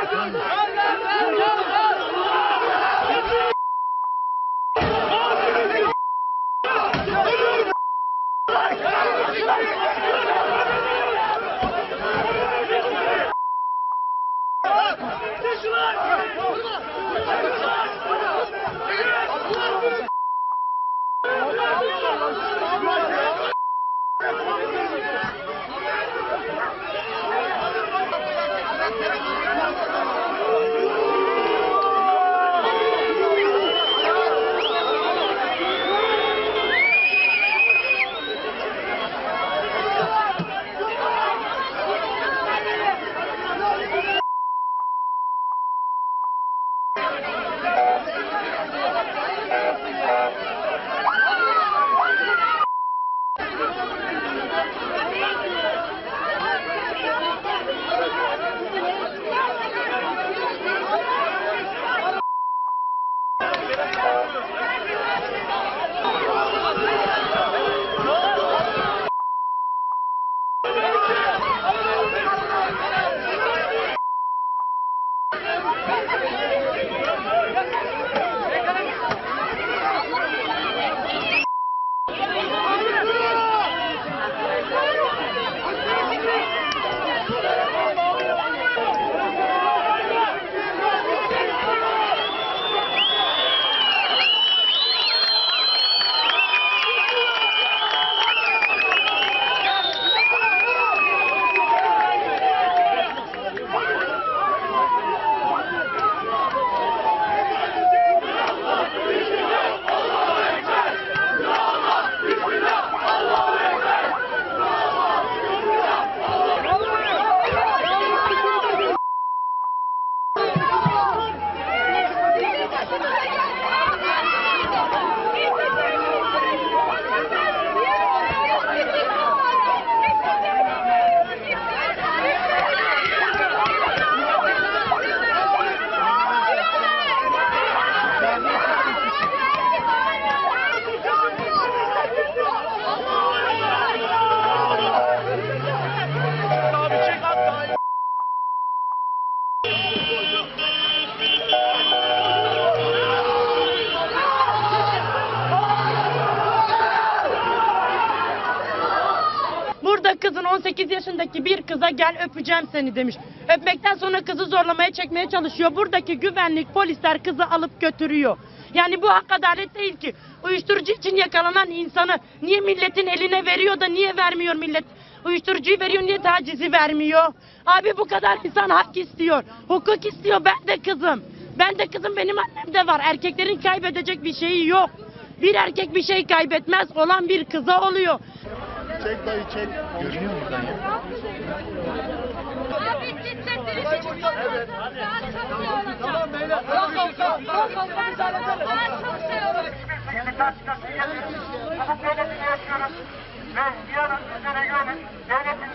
Burada kızın 18 yaşındaki bir kıza gel öpeceğim seni demiş. Öpmekten sonra kızı zorlamaya çekmeye çalışıyor. Buradaki güvenlik polisler kızı alıp götürüyor. Yani bu hak adalet değil ki. Uyuşturucu için yakalanan insanı niye milletin eline veriyor da niye vermiyor millet? Uyuşturucuyu veriyor, niye tacizi vermiyor? Abi bu kadar insan hak istiyor, hukuk istiyor. Ben de kızım. Ben de kızım, benim annem de var. Erkeklerin kaybedecek bir şeyi yok. Bir erkek bir şey kaybetmez, olan bir kıza oluyor. Çek dayı çek. Görünüyor mu dayı? Abi cidden evet. Tamam beyler. Şimdi karşı karşıya geliyoruz. Hukuk devletini yaşıyoruz. Ve yarın üzere görün. Devletin